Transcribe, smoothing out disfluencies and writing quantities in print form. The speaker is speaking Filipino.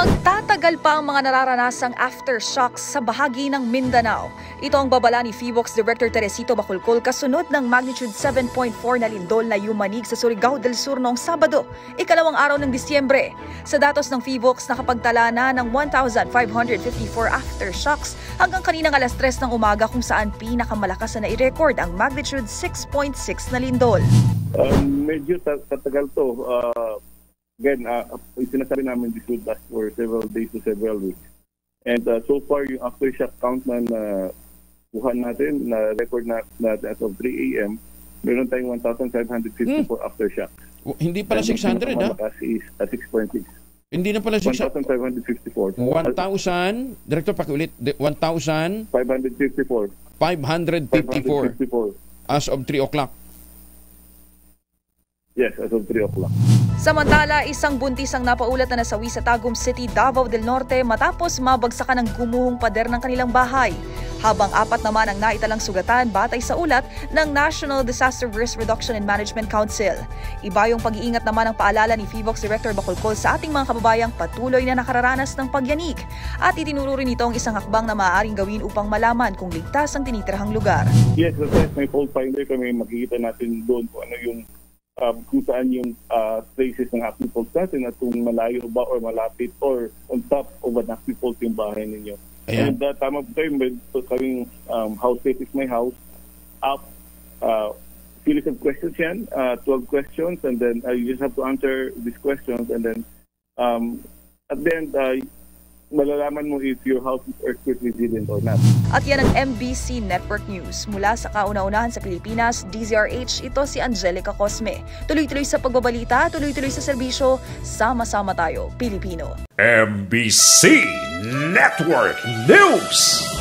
Magtatagal pa ang mga nararanasang aftershocks sa bahagi ng Mindanao. Ito ang babala ni PHIVOLCS Director Teresito Bacolcol kasunod ng magnitude 7.4 na lindol na yumanig sa Surigao del Sur noong Sabado, ikalawang araw ng Disyembre. Sa datos ng PHIVOLCS, nakapagtala na ng 1,554 aftershocks hanggang kaninang alas 3 ng umaga kung saan pinakamalakas na i-record ang magnitude 6.6 na lindol. Medyo tatagal to. Again, sinasabi namin this would last for several days to several weeks. And so far, yung aftershock count na kuha natin, na record natin as of 3 a.m., meron tayong 1,554 aftershocks. Hindi pala 600, ha? Is 6.6. Hindi na pala 600. 1,554. 1,000, Director, pakiulit, 1,554. 554 as of 3 o'clock. Yes, as of 3 o'clock. Samantala, isang buntis ang napaulat na nasawi sa Tagum City, Davao del Norte matapos mabagsakan ng gumuhong pader ng kanilang bahay. Habang 4 naman ang naitalang sugatan batay sa ulat ng National Disaster Risk Reduction and Management Council. Iba yung pag-iingat naman ang paalala ni PHIVOLCS Director Bacolcol sa ating mga kababayang patuloy na nakararanas ng pagyanig. At itinuro rin ito ang isang hakbang na maaaring gawin upang malaman kung ligtas ang tinitirahang lugar. Yes, may fault finder kami, makikita natin doon kung ano yung kung saan yung places ng active faults natin at kung malayo ba or malapit or on top of an active fault yung bahay ninyo. Ayan. And tama po kayo, kaming How Safe is My House app, series of questions yan, 12 questions, and then you just have to answer these questions, and then at the end, malalaman mo if your house is earthquake resilient or not. At yan ang MBC Network News. Mula sa kauna-unahan sa Pilipinas, DZRH, ito si Angelica Cosme. Tuloy-tuloy sa pagbabalita, tuloy-tuloy sa serbisyo, sama-sama tayo, Pilipino. MBC Network News!